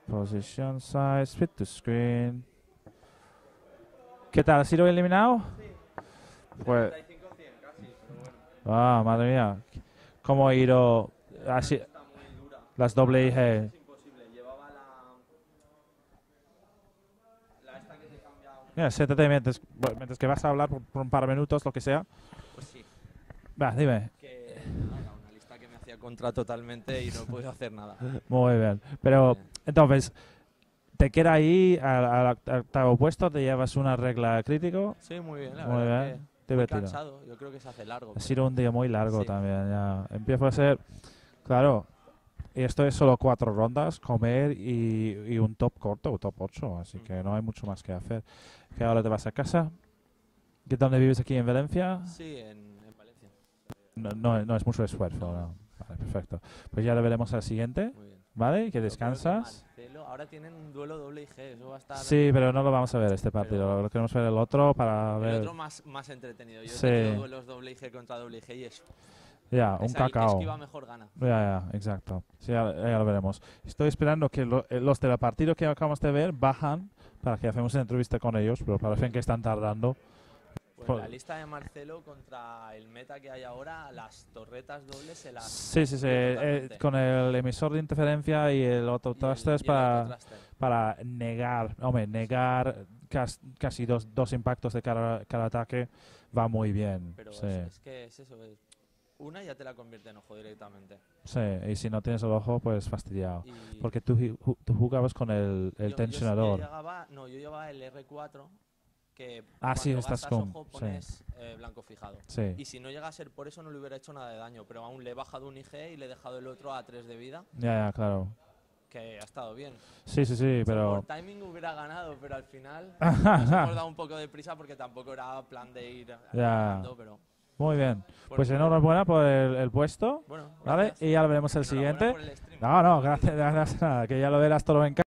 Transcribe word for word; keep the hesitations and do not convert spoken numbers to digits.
Position size, fit to screen. ¿Qué tal? ¿Has sido eliminado? Pues, setenta y cinco cien casi, pero bueno. ah, madre mía. ¿Cómo ha ido así, Está muy dura. las doble I G? Es imposible. Llevaba la. La esta que te cambia. un- Mira, siéntate mientras, bueno, mientras que vas a hablar por, por un par de minutos, lo que sea. Pues sí. Va, dime. Que era una lista que me hacía contra totalmente y no puedo hacer nada. Muy bien. Pero, Eh, entonces, ¿te queda ahí al, al oct- octavo puesto? ¿Te llevas una regla crítico? Sí, muy bien, la Muy verdad. bien. que muy Divertido. cansado. Yo creo que se hace largo. Ha pero- sido un día muy largo Sí. también. Ya. Empiezo a ser, claro, y esto es solo cuatro rondas, comer y, y un top corto, un top ocho, así Mm. que no hay mucho más que hacer. ¿Que ahora te vas a casa? ¿Qué dónde vives aquí en Valencia? Sí, en, en Valencia. No, no, no es mucho esfuerzo. No. No. Vale, perfecto. Pues ya lo veremos al siguiente, Muy bien. ¿vale? Que Pero creo descansas. Marcelo- ahora tienen un duelo doble I G. Eso va a estar. Sí, pero no lo vamos a ver este partido, Pero- lo queremos ver el otro para El ver. otro más, más entretenido. Yo Sí. he tenido duelos doble I G contra doble I G y es. Ya, un esa, el que cacao. esquiva mejor gana. Ya, ya, exacto. Sí, ya, ya lo veremos. Estoy esperando que lo- eh, los del partido que acabamos de ver bajan para que hacemos una entrevista con ellos, pero parece que están tardando. Pues Por- la lista de Marcelo contra el meta que hay ahora, las torretas dobles se las. Sí, sí, sí. cambió eh, totalmente. con el emisor de interferencia y el Y el- autothrusters y el para, autothruster. para negar, hombre, negar cas- casi dos, dos impactos de cada, cada ataque va muy bien. Pero Sí, es, es que es eso. Es una ya te la convierte en ojo directamente. sí. Y si no tienes el ojo, pues fastidiado. Y Porque tú, ju- ju- tú jugabas con el, el yo- yo- tensionador. Yo, llegaba, no, yo llevaba el R cuatro. Que Ah, sí, cuando estás gastas con- ojo sí. pones eh, blanco fijado. Sí. Y si no llega a ser por eso no le hubiera hecho nada de daño, pero aún le he bajado un I G y le he dejado el otro a tres de vida, Ya, ya, claro. que ha estado bien. Sí, sí, sí, pero... Por timing hubiera ganado, pero al final nos hemos dado un poco de prisa porque tampoco era plan de ir ganando, pero Muy bien. por- Pues enhorabuena por el, el puesto, bueno, ¿vale? gracias. Y ya lo veremos el Enhorabuena siguiente. por el stream. No, no, gracias, gracias, nada, que ya lo verás todo en casa.